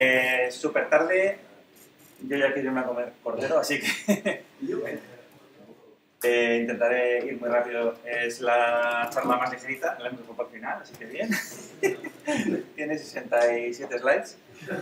Súper tarde, yo ya quiero irme a comer cordero, así que intentaré ir muy rápido. Es la charla más ligerita, la hemos dejado para el final, así que bien. Tiene 67 slides.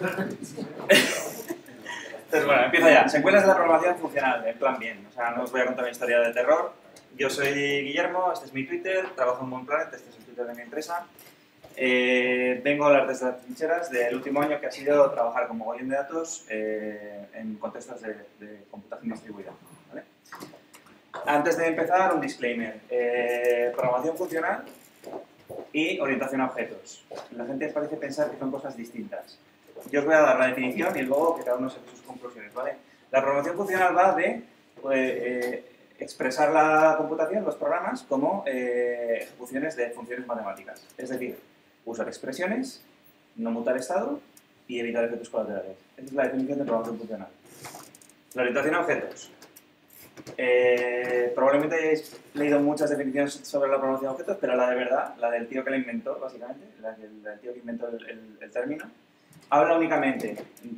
Entonces, bueno, empiezo ya. Secuelas de la programación funcional, en plan bien. O sea, no os voy a contar una historia de terror. Yo soy Guillermo, este es mi Twitter, trabajo en Moonplanet, este es el Twitter de mi empresa. Vengo a hablar desde las trincheras del último año, que ha sido trabajar con mogollón de datos en contextos de computación distribuida, ¿vale? Antes de empezar, un disclaimer. Programación funcional y orientación a objetos. La gente parece pensar que son cosas distintas. Yo os voy a dar la definición y luego que cada uno saque sus conclusiones, ¿vale? La programación funcional va de expresar la computación, los programas, como ejecuciones de funciones matemáticas. Es decir, usar expresiones, no mutar estado y evitar efectos colaterales. Esa es la definición de programación funcional. La orientación a objetos. Probablemente hayáis leído muchas definiciones sobre la programación a objetos, pero la de verdad, la del tío que la inventó, básicamente, la del tío que inventó el término, habla únicamente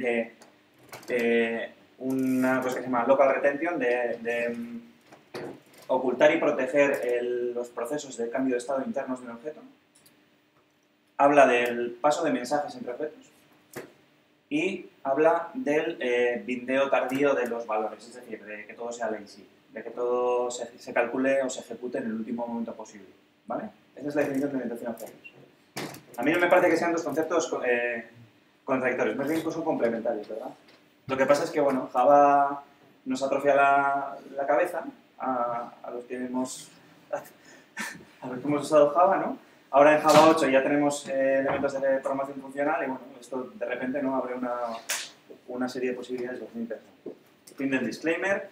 de una cosa que se llama local retention, de ocultar y proteger los procesos de cambio de estado internos de un objeto. Habla del paso de mensajes entre objetos y habla del bindeo tardío de los valores, es decir, de que todo sea lazy, de que todo se calcule o se ejecute en el último momento posible, ¿vale? Esa es la definición de orientación a objetos. A mí no me parece que sean dos conceptos contradictorios, más bien que son complementarios, ¿verdad? Lo que pasa es que, bueno, Java nos atrofia la cabeza a los que hemos usado Java, ¿no? Ahora en Java 8 ya tenemos elementos de programación funcional y, bueno, esto de repente no abre una serie de posibilidades muy interesantes. Fin del disclaimer.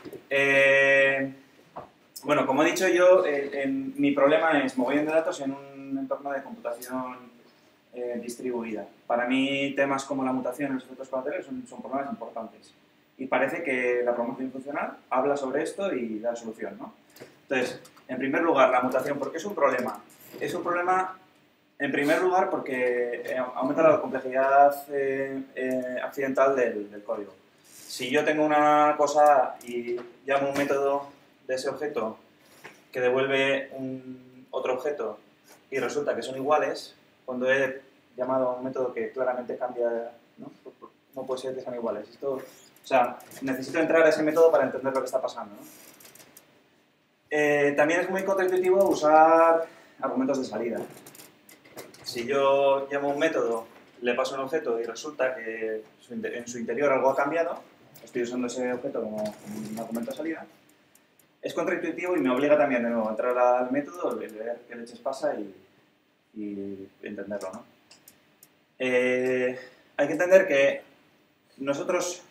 Bueno, como he dicho yo, mi problema es mogollón de datos en un entorno de computación distribuida. Para mí, temas como la mutación y los efectos colaterales son problemas importantes. Y parece que la programación funcional habla sobre esto y da solución, ¿no? Entonces, en primer lugar, la mutación, ¿por qué es un problema? Es un problema, en primer lugar, porque aumenta la complejidad accidental del código. Si yo tengo una cosa y llamo un método de ese objeto que devuelve otro objeto y resulta que son iguales, cuando he llamado a un método que claramente cambia, ¿no? ¿Cómo puede ser que sean iguales? Esto, o sea, necesito entrar a ese método para entender lo que está pasando, ¿no? También es muy contraintuitivo usar argumentos de salida. Si yo llamo a un método, le paso un objeto y resulta que en su interior algo ha cambiado, estoy usando ese objeto como un argumento de salida, es contraintuitivo y me obliga también de nuevo a entrar al método, ver qué leches pasa y entenderlo, ¿no? Hay que entender que nosotros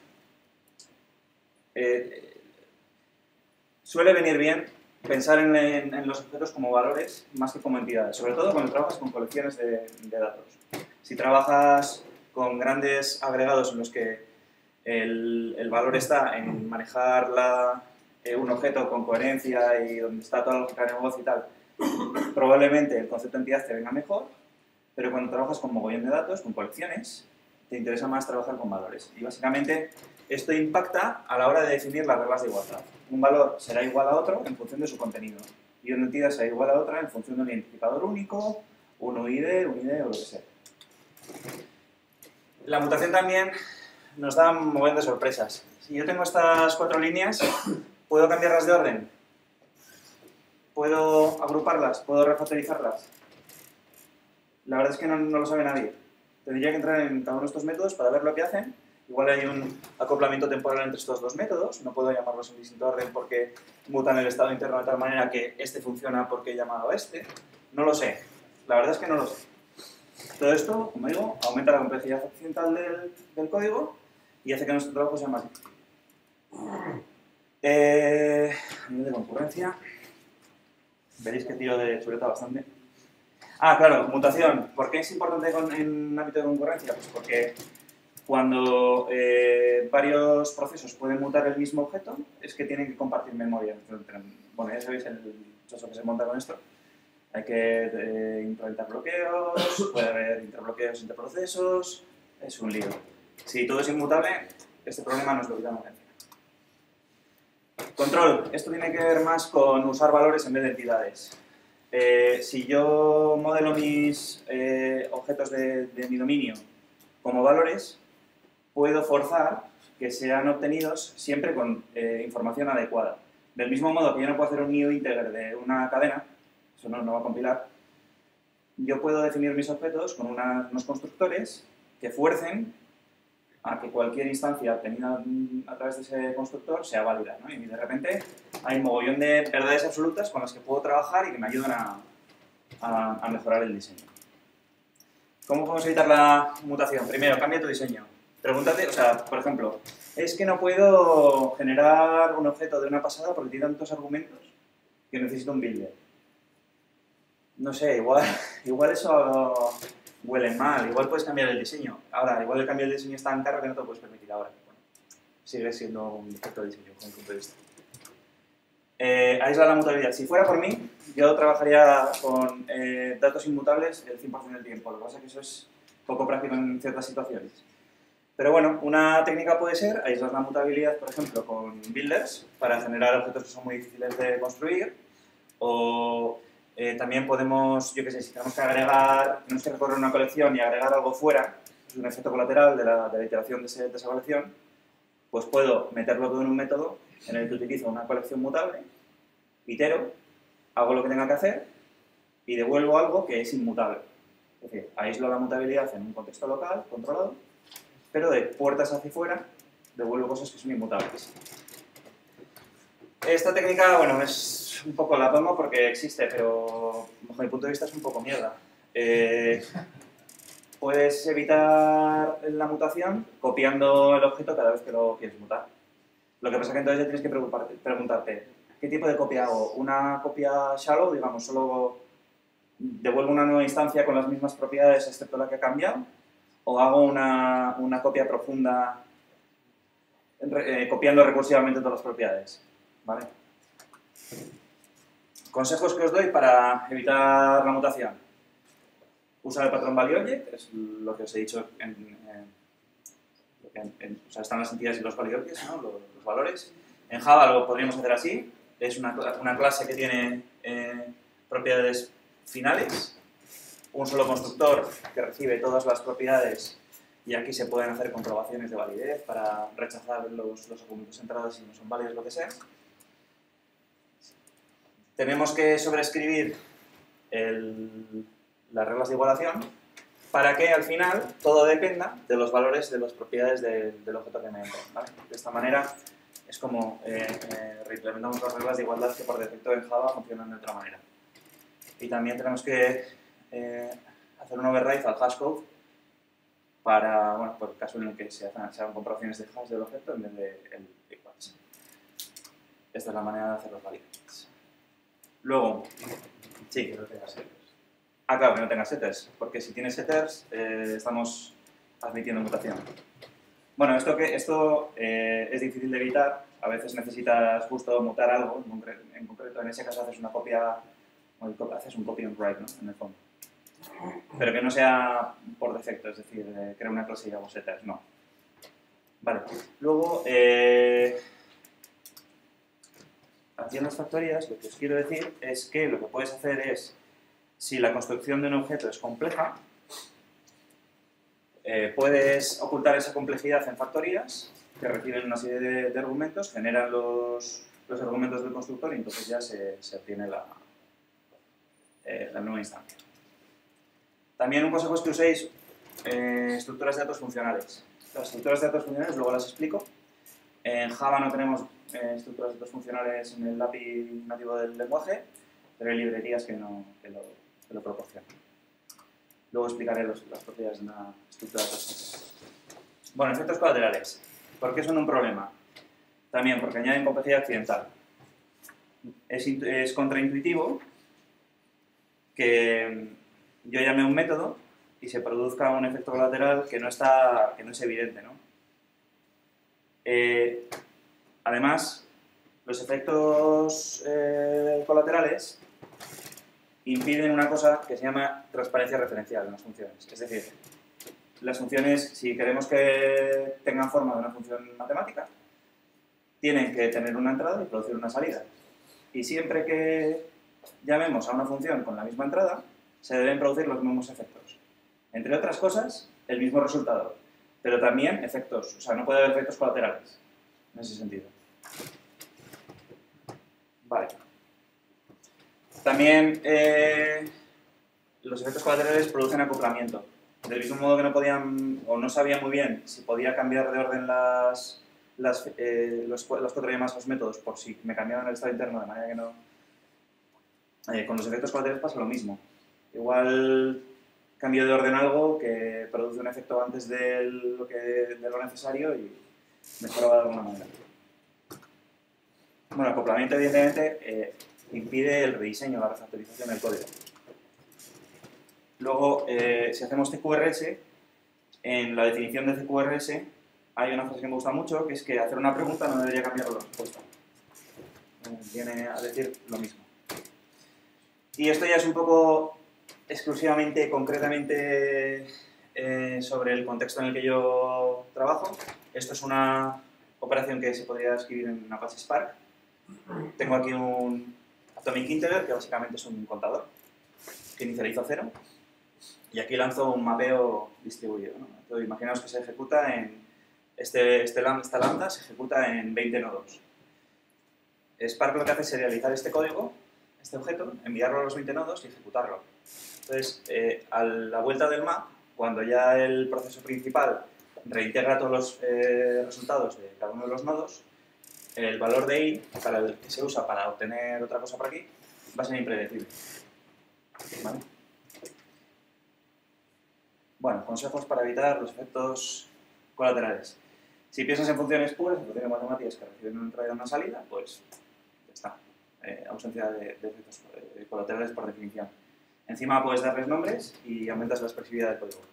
suele venir bien pensar en los objetos como valores más que como entidades, sobre todo cuando trabajas con colecciones de datos. Si trabajas con grandes agregados en los que el valor está en manejar un objeto con coherencia y donde está toda la lógica de negocio y tal, probablemente el concepto de entidad te venga mejor, pero cuando trabajas con mogollón de datos, con colecciones, te interesa más trabajar con valores. Y básicamente esto impacta a la hora de definir las reglas de igualdad. Un valor será igual a otro en función de su contenido. Y una entidad será igual a otra en función de un identificador único, un UID o lo que sea. La mutación también nos da un montón de sorpresas. Si yo tengo estas 4 líneas, ¿puedo cambiarlas de orden? ¿Puedo agruparlas? ¿Puedo refactorizarlas? La verdad es que no lo sabe nadie. Tendría que entrar en cada uno de estos métodos para ver lo que hacen. Igual hay un acoplamiento temporal entre estos dos métodos. No puedo llamarlos en distinto orden porque mutan el estado interno de tal manera que este funciona porque he llamado a este. No lo sé. La verdad es que no lo sé. Todo esto, como digo, aumenta la complejidad accidental del código y hace que nuestro trabajo sea más difícil. A nivel de concurrencia, veréis que tiro de chuleta bastante. Ah, claro, mutación. ¿Por qué es importante en un ámbito de concurrencia? Pues porque cuando varios procesos pueden mutar el mismo objeto, es que tienen que compartir memoria. Bueno, ya sabéis el chocho que se monta con esto. Hay que implementar bloqueos, puede haber interbloqueos entre procesos, es un lío. Si todo es inmutable, este problema nos lo quitamos de encima. Control. Esto tiene que ver más con usar valores en vez de entidades. Si yo modelo mis objetos de mi dominio como valores, puedo forzar que sean obtenidos siempre con información adecuada. Del mismo modo que yo no puedo hacer un new integer de una cadena, eso no va a compilar, yo puedo definir mis objetos con unos constructores que fuercen a que cualquier instancia obtenida a través de ese constructor sea válida, ¿no? Y de repente hay un mogollón de verdades absolutas con las que puedo trabajar y que me ayudan a mejorar el diseño. ¿Cómo podemos evitar la mutación? Primero, cambia tu diseño. Pregúntate, o sea, por ejemplo, es que no puedo generar un objeto de una pasada porque tiene tantos argumentos que necesito un builder. No sé, igual eso huele mal, igual puedes cambiar el diseño. Ahora, igual el cambio de diseño es tan caro que no te lo puedes permitir ahora. Bueno, sigue siendo un defecto de diseño, desde mi punto de vista. Aísla la mutabilidad. Si fuera por mí, yo trabajaría con datos inmutables el 100% del tiempo. Lo que pasa es que eso es poco práctico en ciertas situaciones. Pero bueno, una técnica puede ser aislar la mutabilidad, por ejemplo, con builders para generar objetos que son muy difíciles de construir. O también podemos, yo qué sé, si tenemos que recorrer una colección y agregar algo fuera, es un efecto colateral de la iteración de esa colección, pues puedo meterlo todo en un método en el que utilizo una colección mutable, itero, hago lo que tenga que hacer y devuelvo algo que es inmutable. Es decir, aíslo la mutabilidad en un contexto local, controlado, pero de puertas hacia fuera devuelvo cosas que son inmutables. Esta técnica, bueno, es un poco la pongo porque existe, pero bajo mi punto de vista es un poco mierda. Puedes evitar la mutación copiando el objeto cada vez que lo quieres mutar. Lo que pasa es que entonces ya tienes que preguntarte, ¿qué tipo de copia hago? ¿Una copia shallow, digamos, solo devuelvo una nueva instancia con las mismas propiedades excepto la que ha cambiado? ¿O hago una copia profunda copiando recursivamente todas las propiedades? ¿Vale? Consejos que os doy para evitar la mutación. Usar el patrón value object, es lo que os he dicho o sea, están las entidades y los value objects, ¿no? los valores. En Java lo podríamos hacer así, es una clase que tiene propiedades finales, un solo constructor que recibe todas las propiedades y aquí se pueden hacer comprobaciones de validez para rechazar los argumentos entrados si no son válidos, lo que sea. Tenemos que sobreescribir las reglas de igualación para que al final todo dependa de los valores de las propiedades del objeto que me entra, ¿vale? De esta manera es como reimplementamos las reglas de igualdad que por defecto en Java funcionan de otra manera. Y también tenemos que hacer un override al hashcode para, bueno, por el caso en el que se hagan comprobaciones de hash del objeto en vez de el equals. Esta es la manera de hacer los validations. Luego, sí. Que no tenga setters. Claro, que no tenga setters, porque si tienes setters estamos admitiendo mutación. Bueno, esto es difícil de evitar. A veces necesitas justo mutar algo, en concreto en ese caso haces una copia, haces un copy and write, ¿no? En el fondo. Pero que no sea por defecto, es decir, crea una clase y hago setters, no. Vale, luego, haciendo las factorías, lo que os quiero decir es que lo que puedes hacer es, si la construcción de un objeto es compleja, puedes ocultar esa complejidad en factorías que reciben una serie de argumentos, generan los argumentos del constructor y entonces ya se obtiene la nueva instancia. También un consejo es que uséis estructuras de datos funcionales. Las estructuras de datos funcionales luego las explico. En Java no tenemos estructuras de datos funcionales en el API nativo del lenguaje, pero hay librerías que lo proporcionan. Luego explicaré las propiedades de una estructura de datos funcionales. Bueno, efectos colaterales. ¿Por qué son un problema? También porque añaden complejidad accidental. Es contraintuitivo que yo llame un método y se produzca un efecto colateral que no es evidente, ¿no? Además, los efectos colaterales impiden una cosa que se llama transparencia referencial en las funciones. Es decir, las funciones, si queremos que tengan forma de una función matemática, tienen que tener una entrada y producir una salida. Y siempre que llamemos a una función con la misma entrada, se deben producir los mismos efectos. Entre otras cosas, el mismo resultado, pero también efectos, o sea, no puede haber efectos colaterales, en ese sentido. Vale. También los efectos colaterales producen acoplamiento. Del mismo modo que no podían, o no sabían muy bien si podía cambiar de orden las 4 llamadas a los métodos por si me cambiaban el estado interno, de manera que no... con los efectos colaterales pasa lo mismo. Igual cambio de orden algo que produce un efecto antes de lo necesario y mejoraba de alguna manera. Bueno, el acoplamiento evidentemente impide el rediseño, la refactorización del código. Luego, si hacemos CQRS, en la definición de CQRS hay una frase que me gusta mucho, que es que hacer una pregunta no debería cambiar la respuesta. Viene a decir lo mismo. Y esto ya es un poco exclusivamente, concretamente, sobre el contexto en el que yo trabajo. Esto es una operación que se podría escribir en Apache Spark. Tengo aquí un atomic integer, que básicamente es un contador, que inicializo a 0. Y aquí lanzo un mapeo distribuido, ¿no? Entonces, imaginaos que se ejecuta en... esta lambda se ejecuta en 20 nodos. Spark lo que hace es serializar este código, este objeto, enviarlo a los 20 nodos y ejecutarlo. Entonces, a la vuelta del map, cuando ya el proceso principal reintegra todos los resultados de cada uno de los nodos, el valor de i, para el que se usa para obtener otra cosa por aquí, va a ser impredecible. ¿Vale? Bueno, consejos para evitar los efectos colaterales. Si piensas en funciones puras, en funciones matemáticas que reciben una entrada y una salida, pues ya está. Ausencia de efectos colaterales por definición. Encima puedes darles nombres y aumentas la expresividad del código.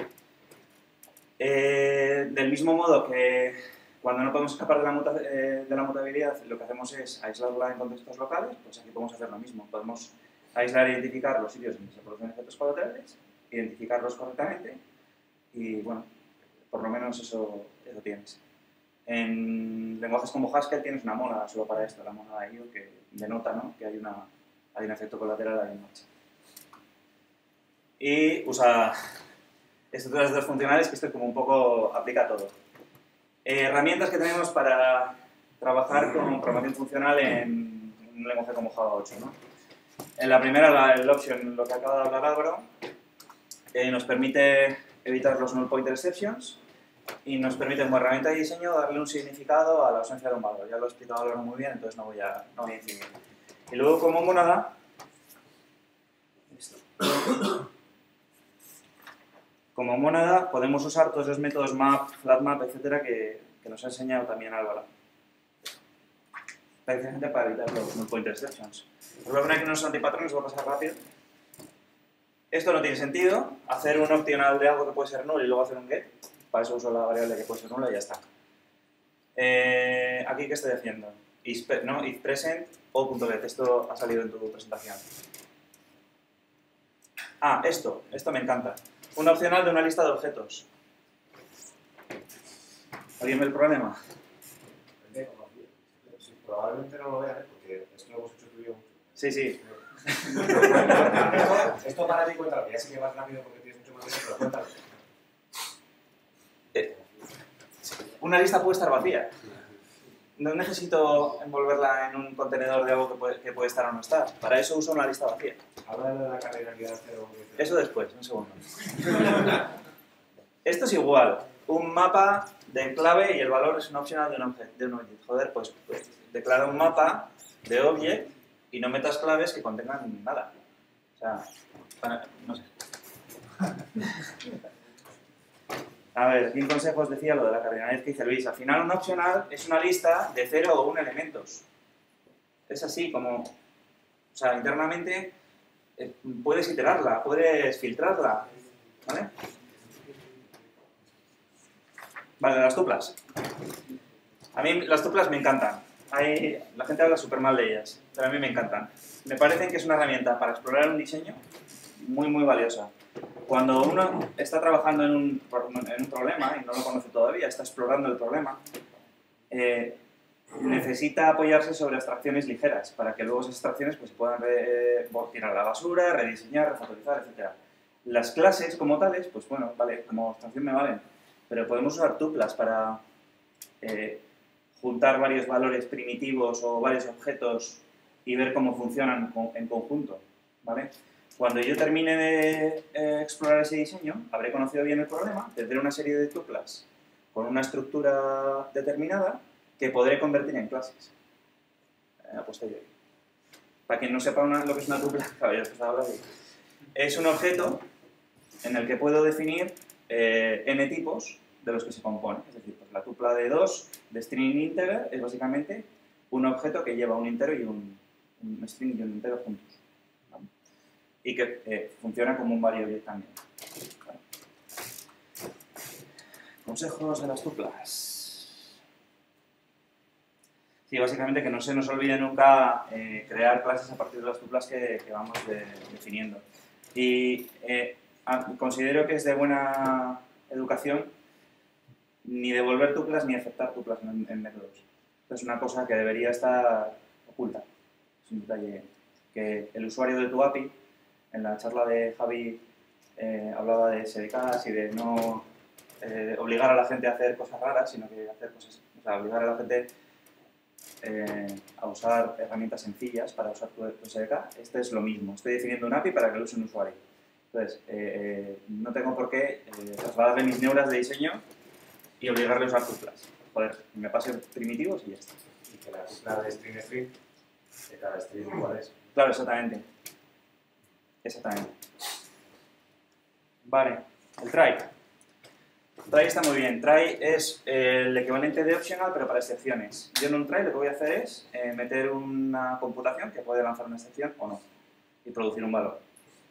Del mismo modo que cuando no podemos escapar de la mutabilidad, lo que hacemos es aislarla en contextos locales, pues aquí podemos hacer lo mismo. Podemos aislar e identificar los sitios en que se producen efectos colaterales, identificarlos correctamente y, bueno, por lo menos eso tienes. En lenguajes como Haskell tienes una mónada solo para esto, la mónada IO, que denota, ¿no?, que hay un efecto colateral ahí en marcha. Y usa estructuras de datos funcionales, que esto como un poco aplica a todo. Herramientas que tenemos para trabajar con programación funcional en un lenguaje como Java 8, ¿no? En la primera, el option, lo que acaba de hablar Álvaro, nos permite evitar los null pointer exceptions y nos permite como herramienta de diseño darle un significado a la ausencia de un valor. Ya lo he explicado Álvaro muy bien, entonces no voy a incidir. Y luego como mónada, como mónada podemos usar todos los métodos map, flatmap, etcétera, que nos ha enseñado también Álvaro. Precisamente para evitar los null pointer exceptions. Os voy a poner aquí unos antipatrones, voy a pasar rápido. Esto no tiene sentido, hacer un optional de algo que puede ser null y luego hacer un get. Para eso uso la variable que puede ser nula y ya está. Aquí, ¿qué estoy haciendo? If present o .get. Esto ha salido en tu presentación. Ah, esto me encanta. Un opcional de una lista de objetos. ¿Alguien ve el problema? Probablemente no lo vean, porque esto lo hemos hecho tú y yo mucho. Sí. Esto para ti, cuéntalo, que ya sé que vas rápido porque tienes mucho más tiempo, pero cuéntalo. Una lista puede estar vacía. No necesito envolverla en un contenedor de algo que puede estar o no estar. Para eso uso una lista vacía. Habla de la cardinalidad cero. Eso después, un segundo. Esto es igual. Un mapa de clave y el valor es un optional de un object. Joder, pues declara un mapa de object y no metas claves que contengan nada. O sea, no sé. A ver, 5 consejos decía lo de la cardinalidad que dice Luis. Al final un optional es una lista de 0 o 1 elementos. Es así como... O sea, internamente puedes iterarla, puedes filtrarla. ¿Vale? Vale, las tuplas. A mí las tuplas me encantan. La gente habla súper mal de ellas, pero a mí me encantan. Me parecen que es una herramienta para explorar un diseño muy, muy valiosa. Cuando uno está trabajando en un problema y no lo conoce todavía, está explorando el problema, necesita apoyarse sobre abstracciones ligeras para que luego esas abstracciones pues, se puedan tirar a la basura, rediseñar, refactorizar, etc. Las clases como tales, pues bueno, vale, como abstracción me valen, pero podemos usar tuplas para juntar varios valores primitivos o varios objetos y ver cómo funcionan en conjunto, ¿vale? Cuando yo termine de explorar ese diseño, habré conocido bien el problema, tendré una serie de tuplas con una estructura determinada que podré convertir en clases a posteriori. Para quien no sepa lo que es una tupla, claro, ya os estaba hablando. Es un objeto en el que puedo definir n tipos de los que se compone. Es decir, pues la tupla de 2 de string integer es básicamente un objeto que lleva un entero y un string y un entero juntos. ¿Vale? Y que funciona como un variable también. ¿Vale? Consejos de las tuplas. Sí, básicamente que no se nos olvide nunca crear clases a partir de las tuplas que vamos definiendo. Y considero que es de buena educación ni devolver tuplas ni aceptar tuplas en métodos. Esto es una cosa que debería estar oculta. Es un detalle que el usuario de tu API, en la charla de Javi, hablaba de SDKs y de no obligar a la gente a hacer cosas raras, sino que hacer cosas, o sea, obligar a la gente a usar herramientas sencillas para usar tu SDK. Este es lo mismo. Estoy definiendo un API para que lo use un usuario. Entonces, no tengo por qué trasladarle mis neuras de diseño y obligarle a usar tuplas. Joder, me pasen primitivos y ya está. Y que la tupla de string de cada string igual es. Claro, exactamente. Exactamente. Vale, el try. Try está muy bien. Try es el equivalente de optional, pero para excepciones. Yo en un try lo que voy a hacer es meter una computación que puede lanzar una excepción o no y producir un valor.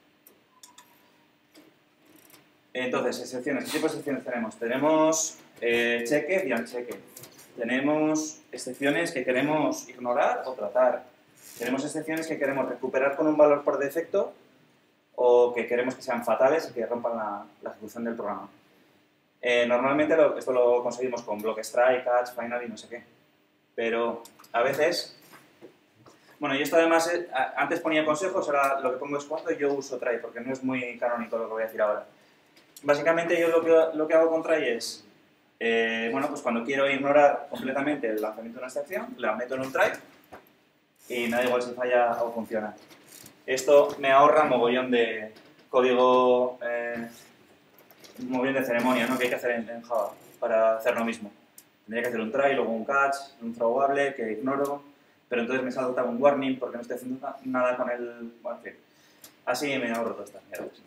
Entonces, excepciones. ¿Qué tipo de excepciones tenemos? Tenemos checked y unchecked. Tenemos excepciones que queremos ignorar o tratar. Tenemos excepciones que queremos recuperar con un valor por defecto o que queremos que sean fatales y que rompan la ejecución del programa. Normalmente esto lo conseguimos con block strike, catch, final y no sé qué. Pero a veces... Bueno, y esto además, antes ponía consejos, ahora lo que pongo es cuando yo uso try, porque no es muy canónico lo que voy a decir ahora. Básicamente yo lo que hago con try es, bueno, pues cuando quiero ignorar completamente el lanzamiento de una excepción, la meto en un try y me da igual si falla o funciona. Esto me ahorra mogollón de código, mogollón de ceremonia, ¿no? Que hay que hacer en Java para hacer lo mismo. Tendría que hacer un try, luego un catch, un throwable que ignoro, pero entonces me salta un warning porque no estoy haciendo nada con el... Bueno, en fin. Así me ahorro todas estas mierdas.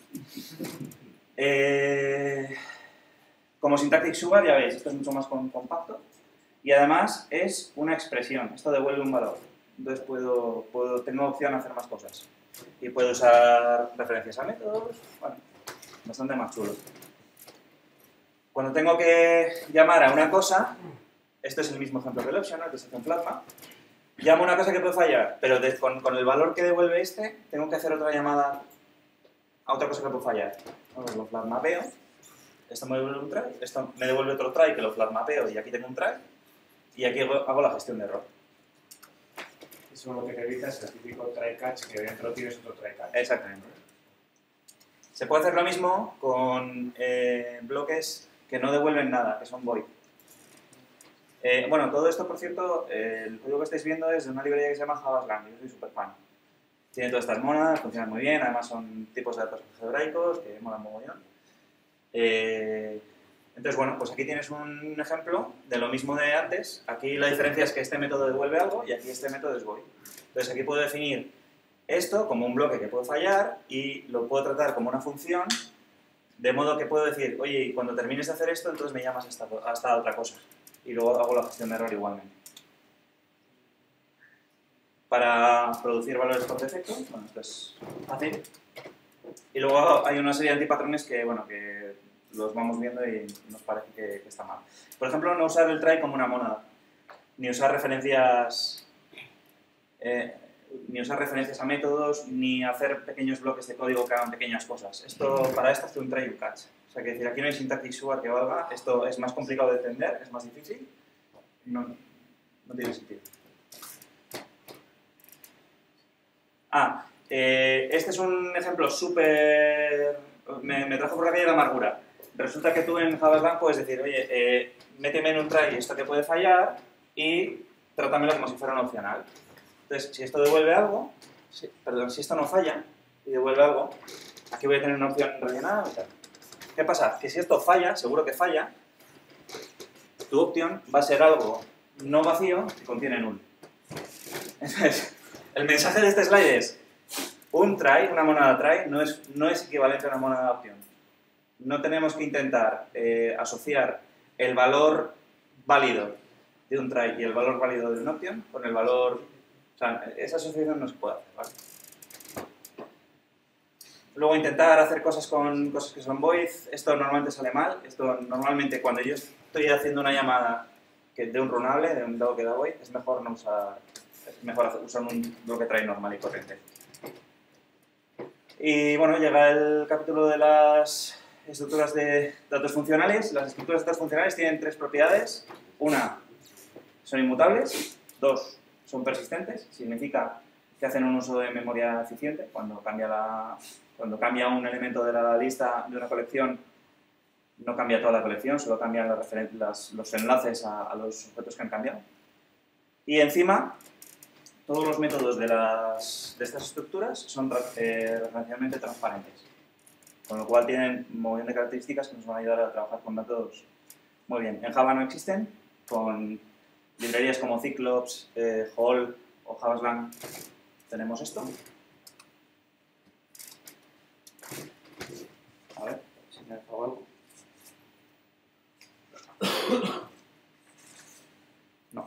Como syntactic sugar, ya veis, esto es mucho más compacto y además es una expresión, esto devuelve un valor. Entonces tengo opción a hacer más cosas y puedo usar referencias a métodos, bueno, bastante más chulo. Cuando tengo que llamar a una cosa, este es el mismo ejemplo que el optional, que se hace en Flatma, llamo a una cosa que puede fallar, pero con el valor que devuelve este, tengo que hacer otra llamada a otra cosa que puede fallar. Bueno, lo flat mapeo, esto me devuelve un try, esto me devuelve otro try que lo flat mapeo y aquí tengo un try y aquí hago la gestión de error. Eso lo que te evita es el típico try catch que dentro tienes otro try catch. Exactamente. Se puede hacer lo mismo con bloques que no devuelven nada, que son void. Bueno, todo esto, por cierto, el código que estáis viendo es de una librería que se llama JavaSlang, yo soy súper fan. Tiene todas estas monas, funcionan muy bien, además son tipos de datos algebraicos que molan mogollón. Entonces, bueno, pues aquí tienes un ejemplo de lo mismo de antes. Aquí la diferencia es que este método devuelve algo y aquí este método es void. Entonces aquí puedo definir esto como un bloque que puede fallar y lo puedo tratar como una función, de modo que puedo decir, oye, y cuando termines de hacer esto, entonces me llamas a esta otra cosa. Y luego hago la gestión de error igualmente. Para producir valores por defecto, bueno, esto es fácil. Y luego hay una serie de antipatrones que, bueno, que los vamos viendo y nos parece que está mal. Por ejemplo, no usar el try como una mónada, ni usar referencias ni usar referencias a métodos, ni hacer pequeños bloques de código que hagan pequeñas cosas. Para esto hace un try and catch. O sea, que decir, aquí no hay syntax sugar que valga, esto es más complicado de entender, es más difícil, no tiene sentido. Este es un ejemplo súper... Me trajo por la calle la amargura. Resulta que tú en JavaSlang puedes decir, oye, méteme en un try esto que puede fallar y trátamelo como si fuera un opcional. Entonces, si esto devuelve algo, si esto no falla y devuelve algo, aquí voy a tener una opción rellenada y tal. ¿Qué pasa? Que si esto falla, seguro que falla, tu opción va a ser algo no vacío que contiene null. Entonces, el mensaje de este slide es, un try, una monada try, no es equivalente a una monada opción. No tenemos que intentar asociar el valor válido de un try y el valor válido de una opción con el valor... O sea, esa asociación no se puede hacer, ¿vale? Luego intentar hacer cosas con cosas que son void, esto normalmente sale mal. Esto normalmente cuando yo estoy haciendo una llamada de un runable, de un dado que da void, es mejor no usar... Es mejor usar un bloque try normal y corriente. Y bueno, llega el capítulo de las estructuras de datos funcionales. Las estructuras de datos funcionales tienen tres propiedades. Una, son inmutables. Dos, son persistentes. Significa que hacen un uso de memoria eficiente. Cuando cambia un elemento de la lista de una colección, no cambia toda la colección, solo cambian los enlaces a los objetos que han cambiado. Y encima, todos los métodos de estas estructuras son referencialmente transparentes, con lo cual tienen un montón de características que nos van a ayudar a trabajar con datos muy bien. En Java no existen, con librerías como Cyclops, Hall o JavaSlang tenemos esto. A ver si me he dejado algo. No.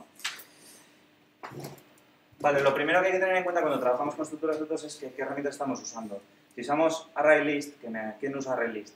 Vale, lo primero que hay que tener en cuenta cuando trabajamos con estructuras de datos es qué herramientas estamos usando. Si usamos ArrayList, ¿quién usa ArrayList?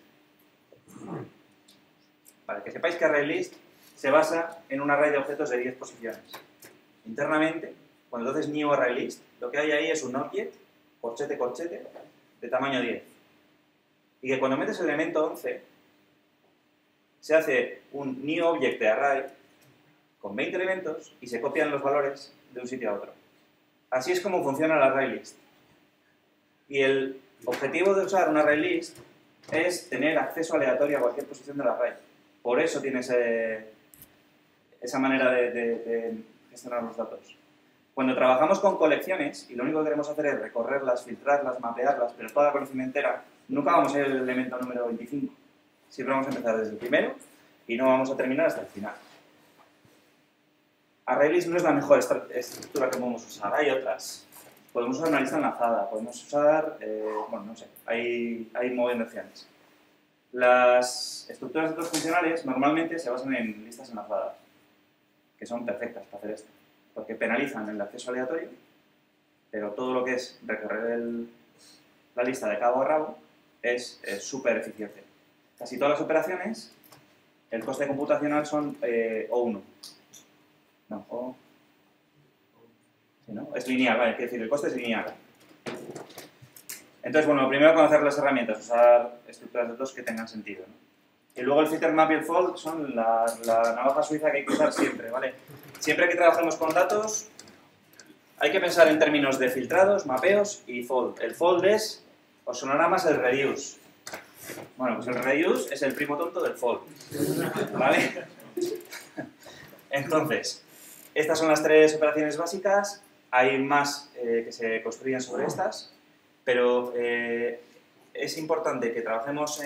Vale, que sepáis que ArrayList se basa en un array de objetos de 10 posiciones. Internamente, cuando haces new ArrayList, lo que hay ahí es un object, corchete, corchete, de tamaño 10. Y que cuando metes el elemento 11, se hace un new object de array con 20 elementos y se copian los valores de un sitio a otro. Así es como funciona el ArrayList. Y el objetivo de usar un ArrayList es tener acceso aleatorio a cualquier posición del array. Por eso tiene esa manera de gestionar los datos. Cuando trabajamos con colecciones, y lo único que queremos hacer es recorrerlas, filtrarlas, mapearlas, pero toda la colección entera, nunca vamos a ir al elemento número 25. Siempre vamos a empezar desde el primero y no vamos a terminar hasta el final. ArrayList no es la mejor estructura que podemos usar, hay otras. Podemos usar una lista enlazada, podemos usar, bueno, no sé, hay mogollón de opciones. Las estructuras de datos funcionales normalmente se basan en listas enlazadas, que son perfectas para hacer esto, porque penalizan el acceso aleatorio, pero todo lo que es recorrer la lista de cabo a rabo es súper eficiente. Casi todas las operaciones, el coste computacional son O1. No, sí, ¿no? Es lineal, vale, quiere decir, el coste es lineal. Entonces, bueno, lo primero conocer las herramientas, usar estructuras de datos que tengan sentido, ¿no? Y luego el filter, map y el fold son la navaja suiza que hay que usar siempre, ¿vale? Siempre que trabajemos con datos, hay que pensar en términos de filtrados, mapeos y fold. El fold os sonará más el reduce. Bueno, pues el reduce es el primo tonto del fold, ¿vale? Entonces, estas son las tres operaciones básicas, hay más que se construyen sobre estas, pero es importante que trabajemos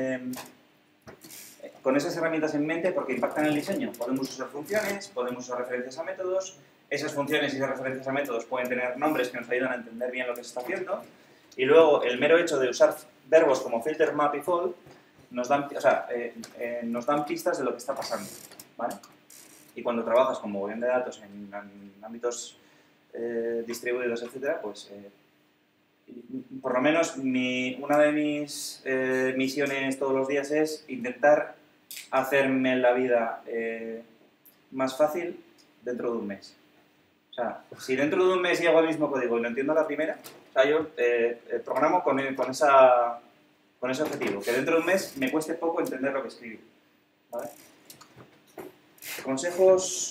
con esas herramientas en mente porque impactan el diseño. Podemos usar funciones, podemos usar referencias a métodos, esas funciones y esas referencias a métodos pueden tener nombres que nos ayudan a entender bien lo que se está haciendo, y luego el mero hecho de usar verbos como filter, map y fold nos dan pistas de lo que está pasando, ¿vale? Y cuando trabajas con mogollón de datos en ámbitos distribuidos, etcétera, pues por lo menos una de mis misiones todos los días es intentar hacerme la vida más fácil dentro de un mes. O sea, si dentro de un mes llego al mismo código y lo entiendo a la primera, o sea, yo programo con ese objetivo, que dentro de un mes me cueste poco entender lo que escribo, ¿vale? Consejos...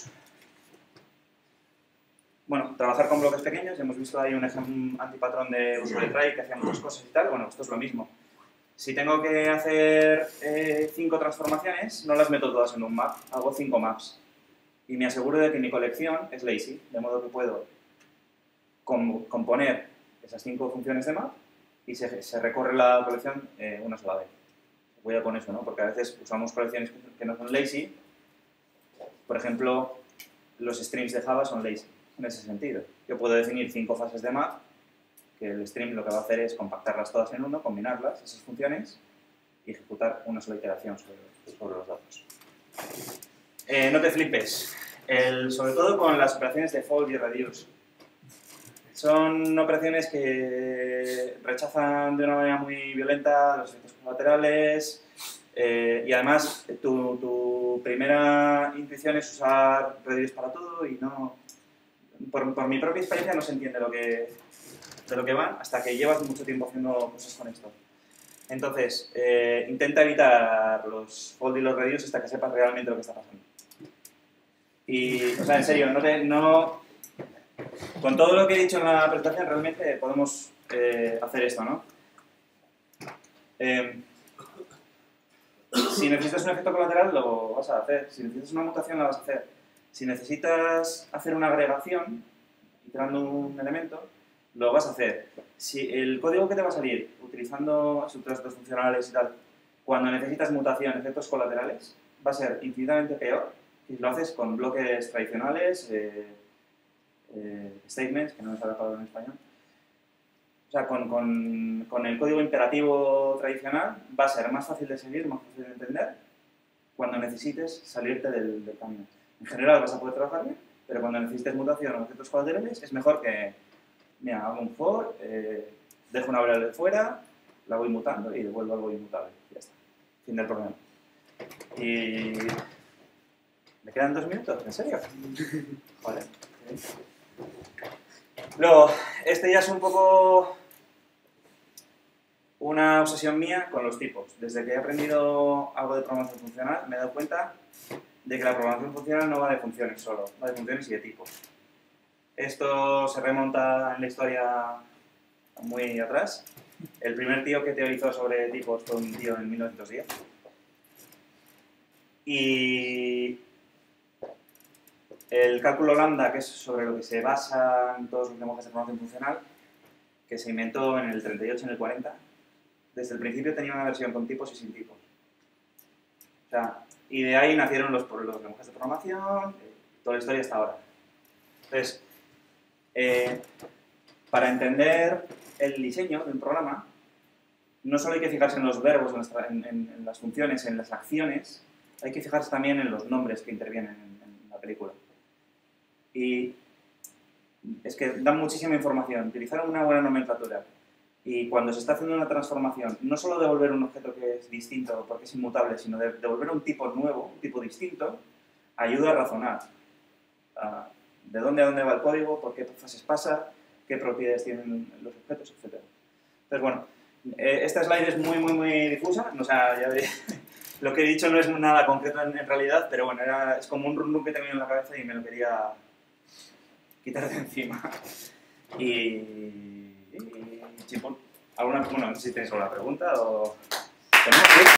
Bueno, trabajar con bloques pequeños. Hemos visto ahí un ejemplo antipatrón de uso de try que hacía muchas cosas y tal. Bueno, esto es lo mismo. Si tengo que hacer 5 transformaciones, no las meto todas en un map, hago 5 maps. Y me aseguro de que mi colección es lazy, de modo que puedo componer esas 5 funciones de map y se recorre la colección una sola vez. Cuidado con eso, ¿no? Porque a veces usamos colecciones que no son lazy. Por ejemplo, los streams de Java son lazy. En ese sentido, yo puedo definir 5 fases de map, que el stream lo que va a hacer es compactarlas todas en uno, combinarlas, esas funciones, y ejecutar una sola iteración sobre los datos. No te flipes, sobre todo con las operaciones de fold y reduce. Son operaciones que rechazan de una manera muy violenta los efectos colaterales, y además tu primera intuición es usar reduce para todo y no... Por mi propia experiencia no se entiende de lo que van hasta que llevas mucho tiempo haciendo cosas con esto. Entonces, intenta evitar los fold y los reduce hasta que sepas realmente lo que está pasando. Y, o sea, en serio, con todo lo que he dicho en la presentación realmente podemos hacer esto, ¿no? Si necesitas un efecto colateral, lo vas a hacer. Si necesitas una mutación, la vas a hacer. Si necesitas hacer una agregación, iterando un elemento, lo vas a hacer. Si el código que te va a salir, utilizando estructuras funcionales y tal, cuando necesitas mutación, efectos colaterales, va a ser infinitamente peor si lo haces con bloques tradicionales, statements, que no me sale la palabra en español. O sea, con el código imperativo tradicional va a ser más fácil de seguir, más fácil de entender, cuando necesites salirte del camino. En general vas a poder trabajar bien, pero cuando necesites mutación o efectos colaterales es mejor que, mira, hago un for, dejo una variable fuera, la voy mutando y devuelvo algo inmutable. Ya está. Fin del problema. Y... ¿Me quedan 2 minutos? ¿En serio? Vale. Luego, este ya es un poco una obsesión mía con los tipos. Desde que he aprendido algo de programación funcional me he dado cuenta de que la programación funcional no va de funciones solo, va de funciones y de tipos. Esto se remonta en la historia muy atrás. El primer tío que teorizó sobre tipos fue un tío en 1910. Y el cálculo lambda, que es sobre lo que se basan todos los lenguajes de programación funcional, que se inventó en el 38 y en el 40, desde el principio tenía una versión con tipos y sin tipos. O sea, y de ahí nacieron los lenguajes de programación, toda la historia hasta ahora. Entonces, para entender el diseño de un programa, no solo hay que fijarse en los verbos, en las funciones, en las acciones, hay que fijarse también en los nombres que intervienen en la película. Y es que dan muchísima información. Utilizar una buena nomenclatura. Y cuando se está haciendo una transformación, no solo devolver un objeto que es distinto porque es inmutable, sino devolver un tipo nuevo, un tipo distinto, ayuda a razonar. De dónde a dónde va el código, por qué fases pasa, qué propiedades tienen los objetos, etc. Entonces, bueno, esta slide es muy difusa. O sea, lo que he dicho no es nada concreto en realidad, pero bueno, es como un run que tenía en la cabeza y me lo quería quitar de encima. Chimpón, no sé si tenéis alguna pregunta o...